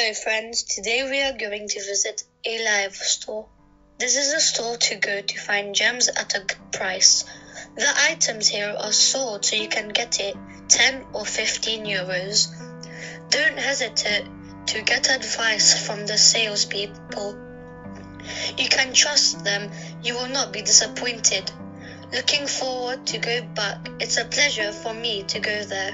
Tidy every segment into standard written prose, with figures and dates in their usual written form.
Hello friends, today we are going to visit a live store. This is a store to go to find gems at a good price. The items here are sold so you can get it 10 or 15 euros. Don't hesitate to get advice from the salespeople. You can trust them, you will not be disappointed. Looking forward to go back. It's a pleasure for me to go there.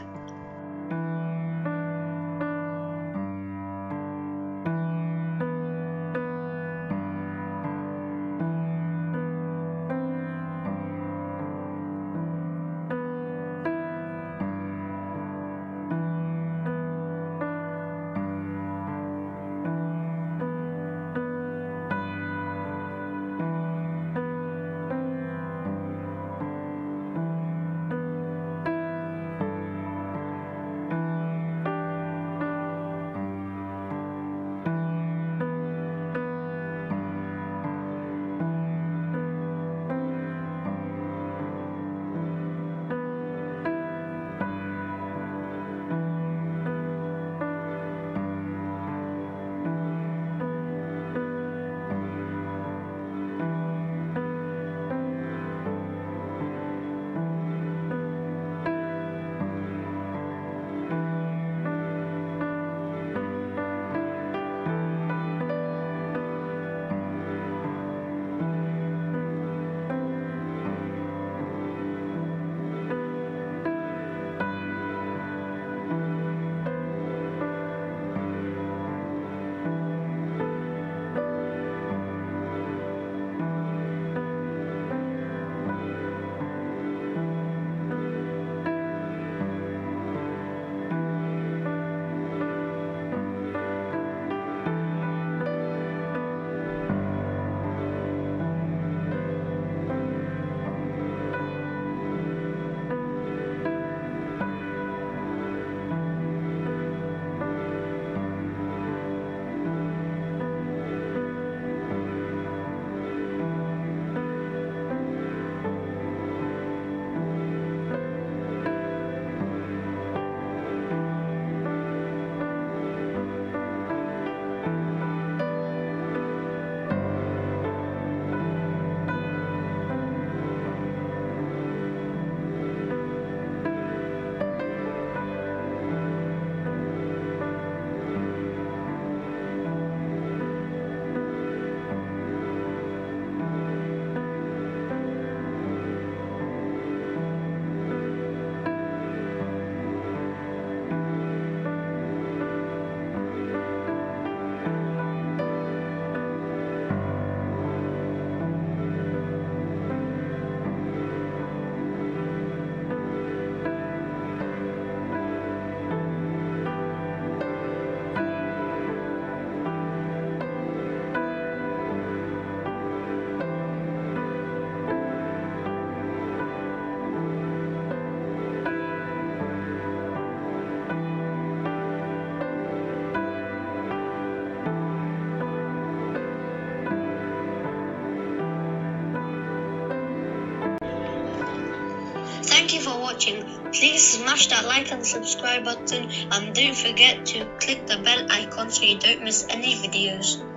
Thank you for watching. Please smash that like and subscribe button, and don't forget to click the bell icon so you don't miss any videos.